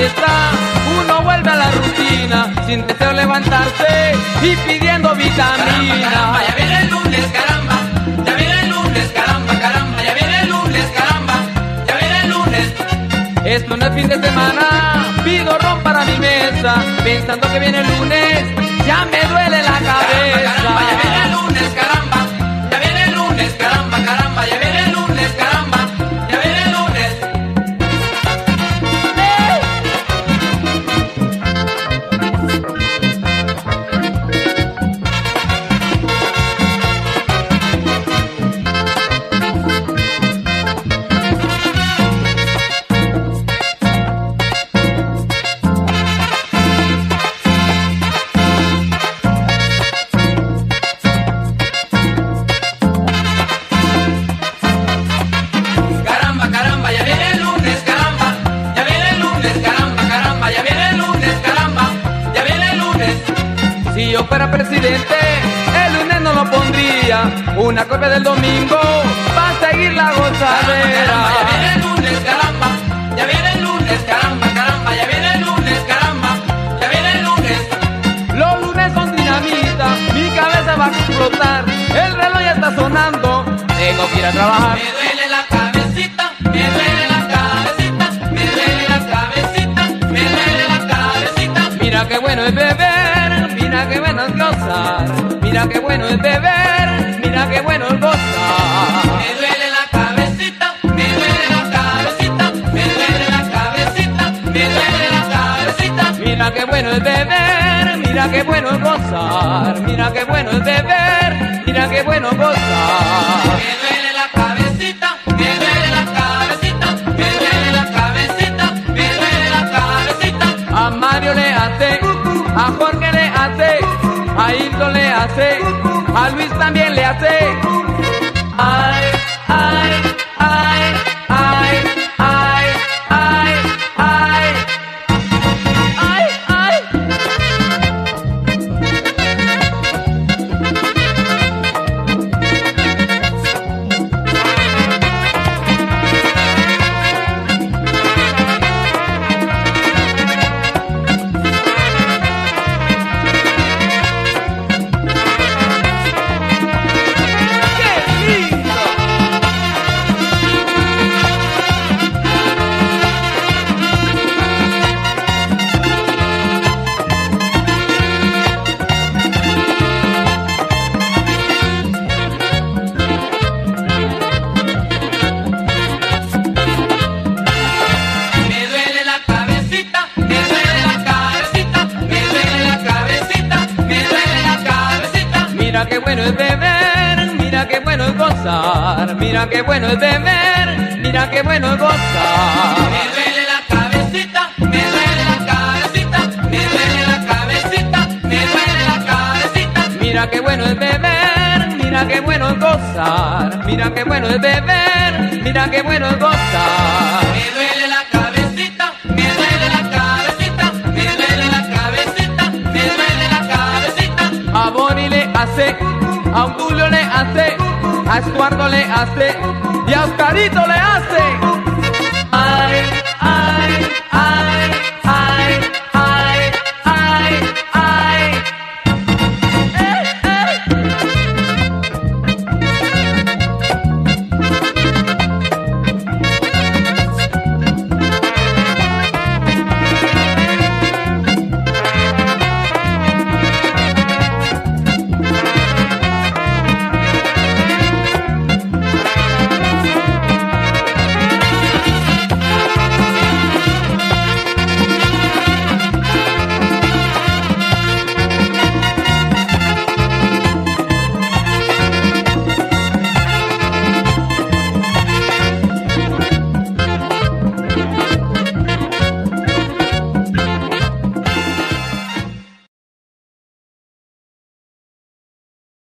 fiesta, uno vuelve a la rutina, sin deseo levantarse y pidiendo vitamina. Caramba, ya viene el lunes, caramba, ya viene el lunes, caramba, caramba, ya viene el lunes, caramba, ya viene el lunes. Esto no es fin de semana, pido ron para mi mesa, pensando que viene el lunes, ya me duele la cabeza. Caramba, ya viene el lunes, caramba, ya viene el lunes, caramba, caramba, ya viene el lunes, caramba, ya viene el lunes. Si yo fuera presidente, el lunes no lo pondría, una copia del domingo va a seguir la gozadera. Caramba, ya viene el lunes, caramba, ya viene el lunes, caramba, caramba, ya viene el lunes, caramba, ya viene el lunes. Los lunes son dinamita, mi cabeza va a explotar, el reloj ya está sonando, tengo que ir a trabajar. Me duele la cabecita, me duele la cabecita, me duele la cabecita, me duele la cabecita. Mira qué bueno es beber, mira qué bueno es gozar, mira qué bueno es beber, mira qué bueno es gozar. Me duele la cabecita, me duele la cabecita, me duele la cabecita, me duele la cabecita. Mira qué bueno es beber, mira qué bueno es gozar, mira qué bueno es beber, mira qué bueno es gozar. Me duele la cabecita, me duele la cabecita, me duele la cabecita, me duele la cabecita. A Mario le hace, a Jorge le hace, a Hilton le hace, a Luis también le hace. Ay, ay, ay, ay, ay, ay, ay, ay, ay. Mira qué bueno es beber, mira qué bueno es gozar, mira qué bueno es beber, mira qué bueno es gozar. Me duele la cabecita, me duele la cabecita, me duele la cabecita, me duele la cabecita. Mira qué bueno es beber, mira qué bueno es gozar, mira qué bueno es beber, mira qué bueno es gozar. Me duele la cabecita, me duele la cabecita, me duele la cabecita, me duele la cabecita. A Bonnie le hace, a Julio le hace, a Estuardo le hace y a Oscarito le hace. Ay, ay, ay.